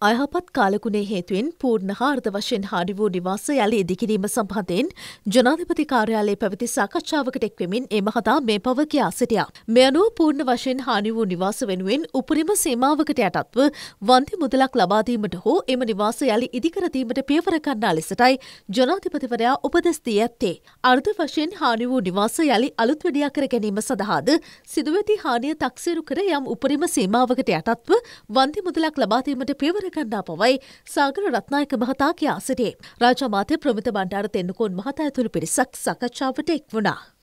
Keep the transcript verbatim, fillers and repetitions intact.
අයහපත් කාලගුණේ හේතුවෙන් පූර්ණ හා අර්ධ වශයෙන් හානි වූ නිවාස යළි ඉදිකිරීම සම්බන්ධයෙන් ජනාධිපති කාර්යාලයේ පැවති සාකච්ඡාවකට එක්වෙමින් ඒ මහතා මේ පව කියා සිටියා. මේ අනුව පූර්ණ වශයෙන් හානි වූ නිවාස වෙනුවෙන් උපරිම සීමාවකට යටත්ව වන්දි මුදලක් ලබා දීමට හෝ එම නිවාස යළි ඉදිකර දීමට පියවර ගන්නා ලෙසටයි ජනාධිපතිවරයා උපදෙස් දී ඇත්තේ. අර්ධ වශයෙන් හානි වූ නිවාස යළි අලුත් වැඩියා කර ගැනීම සඳහාද සිදුව ඇති හානිය තක්සේරු කර යම් උපරිම සීමාවකට යටත්ව වන්දි මුදලක් ලබා දීමට පියවර ගන්නා බවයි සාගර රත්නායක මහතා කියා සිටියේ. රාජ්‍ය අමාත්‍ය ප්‍රමිත බණ්ඩාර තෙන්නකෝන් මහතා ඇතුළු පිරිසක් සාකච්ඡාවට එක් වුණා.